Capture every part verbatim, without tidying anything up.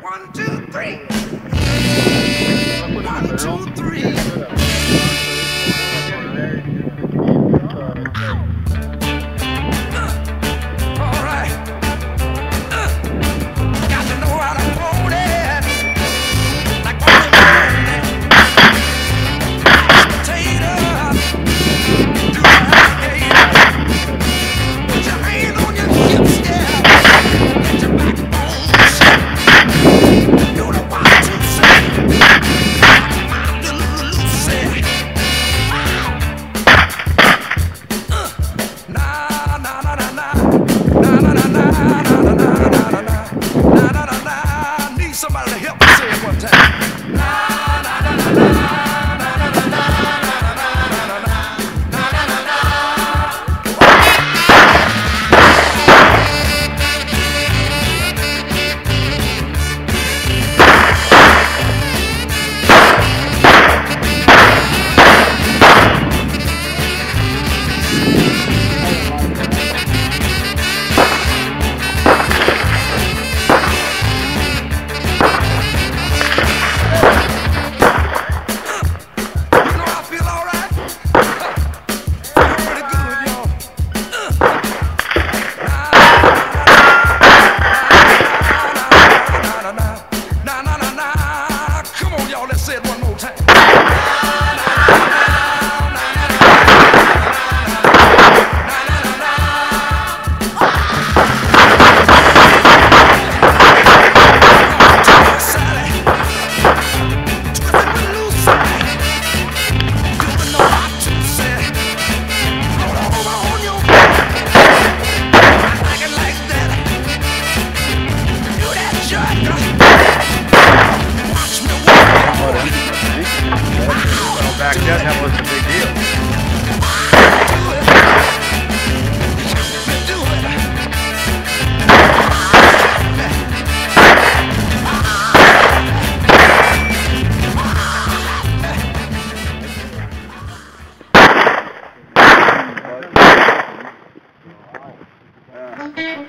One, two, three. One, two, three. All right. Got to know how to hold it. Like potato. Do the alligator. Put your hand on your hips, yeah. Get your backbone shut. You know what to say. My little Lucy. Nah, nah, nah, nah, nah. Nah, nah, nah, nah, nah, nah, nah, nah, nah, nah. Nah, nah, nah, nah. I need somebody to help me say it one time. Nah, nah, nah, nah, nah. Say it one more time. Back then, that wasn't a big deal.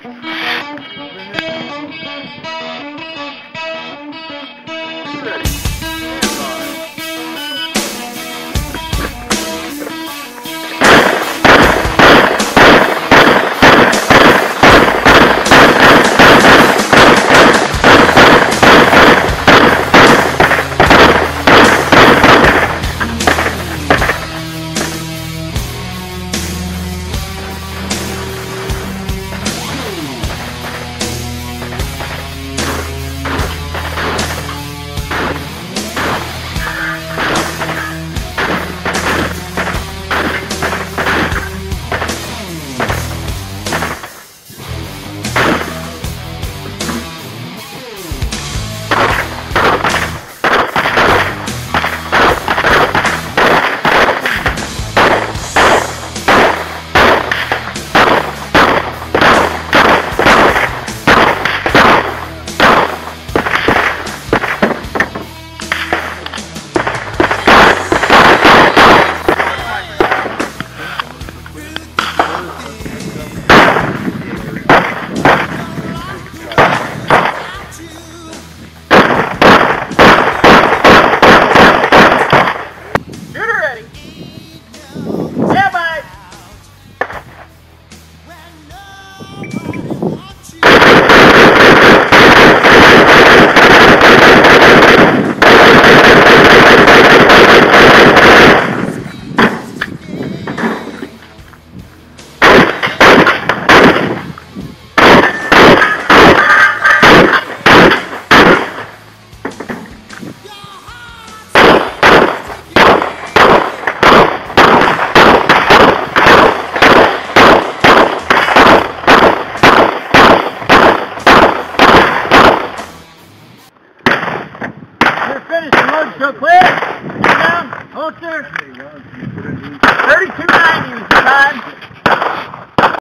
Ready.